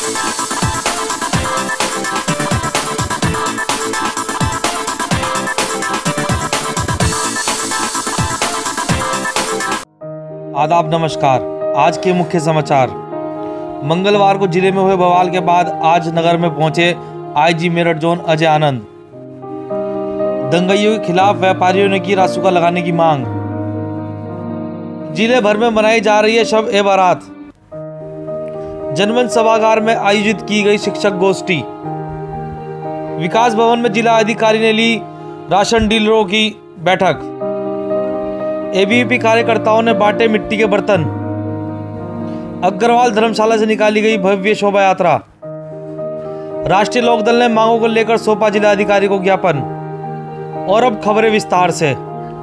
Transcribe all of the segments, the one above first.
आदाब, नमस्कार। आज के मुख्य समाचार। मंगलवार को जिले में हुए बवाल के बाद आज नगर में पहुंचे आईजी मेरठ जोन अजय आनंद। दंगाइयों के खिलाफ व्यापारियों ने की रासुका लगाने की मांग। जिले भर में मनाई जा रही है शब ए बारात। जनमंच सभागार में आयोजित की गई शिक्षक गोष्ठी। विकास भवन में जिला अधिकारी ने ली राशन डीलरों की बैठक। एबीवीपी कार्यकर्ताओं ने बांटे मिट्टी के बर्तन। अग्रवाल धर्मशाला से निकाली गई भव्य शोभा यात्रा। राष्ट्रीय लोकदल ने मांगों को लेकर सौंपा जिलाधिकारी को ज्ञापन। और अब खबरें विस्तार से।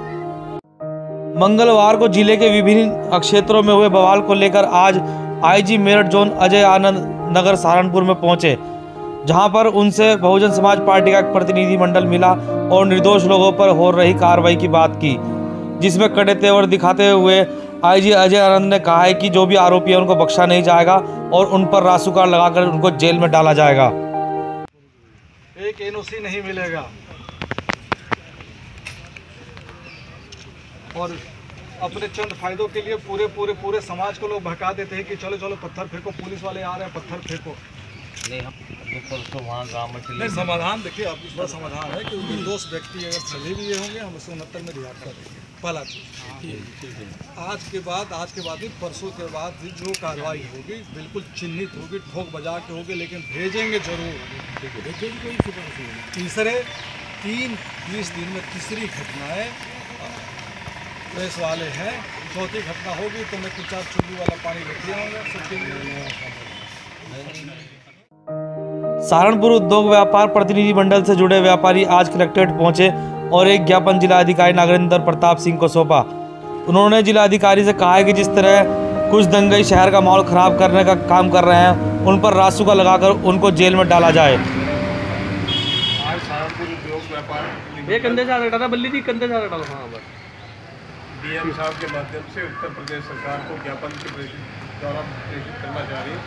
मंगलवार को जिले के विभिन्न क्षेत्रों में हुए बवाल को लेकर आज आईजी मेरठ जोन अजय आनंद नगर सहारनपुर में पहुंचे, जहां पर उनसे बहुजन समाज पार्टी का एक प्रतिनिधिमंडल मिला और निर्दोष लोगों पर हो रही कार्रवाई की बात की, जिसमें कड़े तेवर दिखाते हुए आईजी अजय आनंद ने कहा है कि जो भी आरोपी है उनको बख्शा नहीं जाएगा और उन पर रासुका लगाकर उनको जेल में डाला जाएगा। एक एनओसी नहीं मिलेगा और अपने चंद फायदों के लिए पूरे समाज को लोग भड़का देते हैं कि चलो चलो पत्थर फेंको, पुलिस वाले आ रहे हैं पत्थर फेंको। नहीं, हम तो वहाँ गाँव में नहीं समाधान देखिए, आपकी बड़ा समाधान है कि निर्दोष व्यक्ति अगर सभी भी होंगे हम 69 में रिहा कर देंगे। पहला चीज आज के बाद ही परसों के बाद जो कार्रवाई होगी बिल्कुल चिन्हित होगी, ठोक बजा के होगी, लेकिन भेजेंगे जरूर। तीसरे 20 दिन में तीसरी घटनाएं प्रेस वाले हैं, चौथी घटना होगी तो मैं 3-4 चुल्ली वाला पानी लेके आऊँगा सबके। सहारनपुर उद्योग व्यापार प्रतिनिधिमंडल से जुड़े व्यापारी आज कलेक्ट्रेट पहुंचे और एक ज्ञापन जिलाधिकारी नागेंद्र प्रताप सिंह को सौंपा। उन्होंने जिलाधिकारी से कहा है कि जिस तरह कुछ दंगाई शहर का माहौल खराब करने का काम कर रहे हैं, उन पर रासुका लगाकर उनको जेल में डाला जाए। आज सहारनपुर उद्योग व्यापार ये कंधे से हटा बल्ली थी, कंधे से हटा डीएम साहब के माध्यम से उत्तर प्रदेश सरकार को ज्ञापन के द्वारा प्रेषित करना चाह रही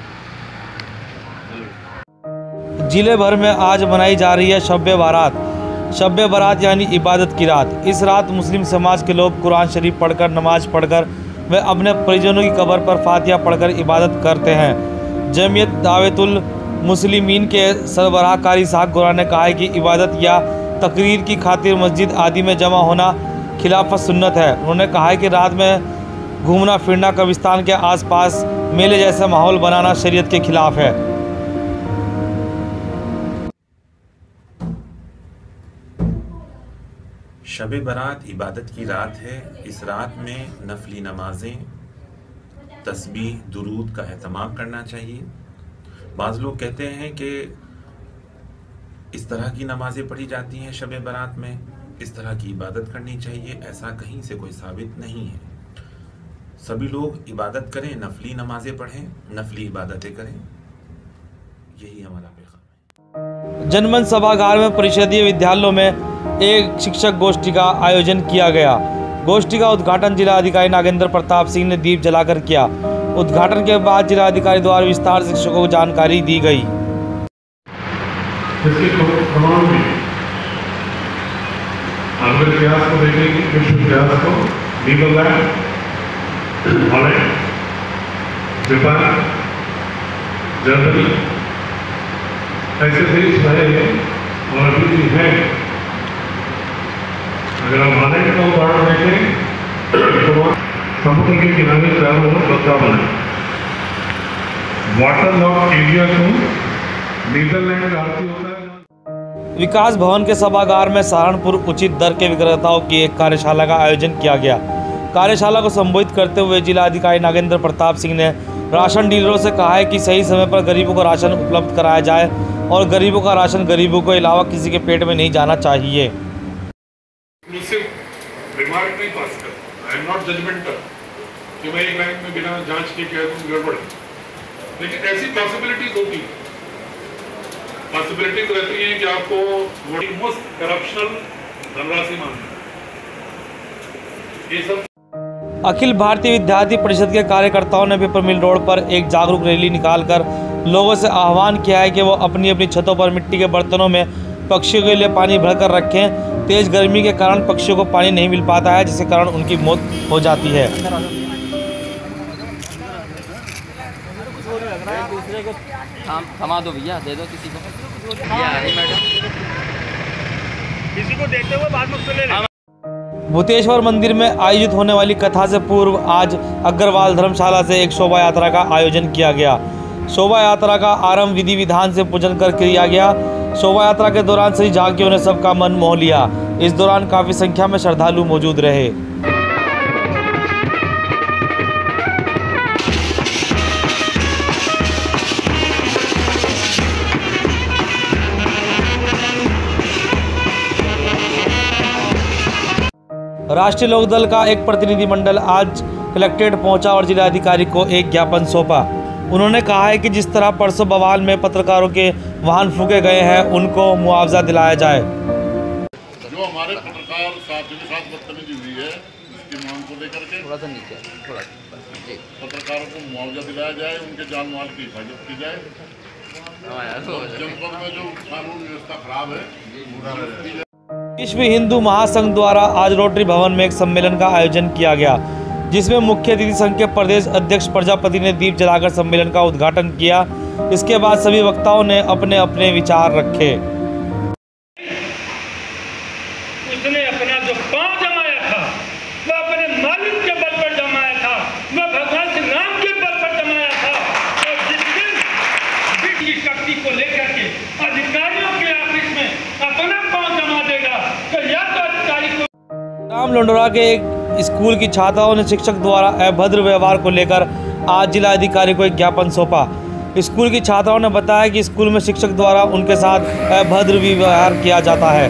है। जिले भर में आज मनाई जा रही है शब-ए बारात। शब-ए बारात यानी इबादत की रात। इस रात मुस्लिम समाज के लोग कुरान शरीफ पढ़कर, नमाज पढ़कर व अपने परिजनों की कब्र पर फातिहा पढ़कर इबादत करते हैं। जमीयत दावतुल मुस्लिमीन के सरबराहकारी साहब गोरा ने कहा है कि इबादत या तकरीर की खातिर मस्जिद आदि में जमा होना खिलाफत सुन्नत है। उन्होंने कहा है कि रात में घूमना फिरना, कब्रिस्तान के आसपास मेले जैसा माहौल बनाना शरीयत के खिलाफ है। शब-ए बारात इबादत की रात है। इस रात में नफली नमाजें, तस्बीह, दुरूद का एहतमाम करना चाहिए। बाज़ लोग कहते हैं कि इस तरह की नमाजें पढ़ी जाती हैं शब-ए बारात में, इस तरह की इबादत करनी चाहिए। ऐसा कहीं से कोई साबित नहीं है। सभी लोग इबादत करें, नफली नमाजें पढ़ें, नफली इबादतें करें, यही हमारा पैगाम है। जनमंच सभागार में परिषदीय विद्यालयों में एक शिक्षक गोष्ठी का आयोजन किया गया। गोष्ठी का उद्घाटन जिला अधिकारी नागेंद्र प्रताप सिंह ने दीप जलाकर किया। उद्घाटन के बाद जिला अधिकारी द्वारा विस्तार से शिक्षकों को जानकारी दी गई। इतिहास को देखेंगे, विश्व इतिहास को, नीदरलैंड, हॉलैंड, जापान, जर्मनी, ऐसे देश रहे हैं और अभी भी हैं। अगर हम हॉलैंड का उदाहरण देखें तो समुद्र के किनारे चारों ओर बंधा बना, वाटर लॉक एरिया को नीदरलैंड भारतीय होता है। विकास भवन के सभागार में सहारनपुर उचित दर के विक्रेताओं की एक कार्यशाला का आयोजन किया गया। कार्यशाला को संबोधित करते हुए जिला अधिकारी नागेंद्र प्रताप सिंह ने राशन डीलरों से कहा है कि सही समय पर गरीबों को राशन उपलब्ध कराया जाए और गरीबों का राशन गरीबों के अलावा किसी के पेट में नहीं जाना चाहिए। रिमार्क नहीं पास कर, आई एम नॉट जजमेंटल कि मैं एक बैंक में बिना जांच के कह दूं गड़बड़, लेकिन ऐसी पॉसिबिलिटीज होती है। पॉसिबिलिटी तो रहती है कि आपको मोस्ट करप्शनल धनराशि मांगना, ये सब। अखिल भारतीय विद्यार्थी परिषद के कार्यकर्ताओं ने पेपर मिल रोड पर एक जागरूक रैली निकालकर लोगों से आह्वान किया है कि वो अपनी अपनी छतों पर मिट्टी के बर्तनों में पक्षियों के लिए पानी भरकर रखें। तेज़ गर्मी के कारण पक्षियों को पानी नहीं मिल पाता है, जिसके कारण उनकी मौत हो जाती है। दूसरे को थमा दो भैया, दे दो किसी को। ये आ रही मैडम, किसी को देते हुए बाद में उसको ले लेना। भूतेश्वर मंदिर में आयोजित होने वाली कथा से पूर्व आज अग्रवाल धर्मशाला से एक शोभा यात्रा का आयोजन किया गया। शोभा यात्रा का आरंभ विधि विधान से पूजन कर किया गया। शोभा यात्रा के दौरान सही झांकियों ने सबका मन मोह लिया। इस दौरान काफी संख्या में श्रद्धालु मौजूद रहे। राष्ट्रीय लोकदल का एक प्रतिनिधिमंडल आज कलेक्ट्रेट पहुंचा और जिलाधिकारी को एक ज्ञापन सौंपा। उन्होंने कहा है कि जिस तरह परसों बवाल में पत्रकारों के वाहन फूके गए हैं, उनको मुआवजा दिलाया जाए। जो हमारे पत्रकार साथियों के साथ बदतमीजी हुई है, उसकी मांग को लेकर के थोड़ा सा नीचे, थोड़ा पत्रकारों को मुआवजा दिलाया जाए, उनके जान माल की हिफाजत की जाए। जनपद में जो कानून व्यवस्था खराब है, विश्व हिंदू महासंघ द्वारा आज रोटरी भवन में एक सम्मेलन का आयोजन किया गया, जिसमें मुख्य अतिथि संघ के प्रदेश अध्यक्ष प्रजापति ने दीप जलाकर सम्मेलन का उद्घाटन किया। इसके बाद सभी वक्ताओं ने अपने अपने विचार रखे। उसने अपना जो पांव जमाया था वह अपने मालिक के बल पर जमाया था, वह भगवान श्री राम के बल पर जमाया था। और जिस दिन की शक्ति को लेकर के अधिकारियों के ऑफिस में अपना पांव जमा देगा तो या तो अधिकारी को। राम लंडोरा के एक स्कूल की छात्राओं ने शिक्षक द्वारा अभद्र व्यवहार को लेकर आज जिलाधिकारी को एक ज्ञापन सौंपा। स्कूल की छात्राओं ने बताया कि स्कूल में शिक्षक द्वारा उनके साथ अभद्र व्यवहार किया जाता है।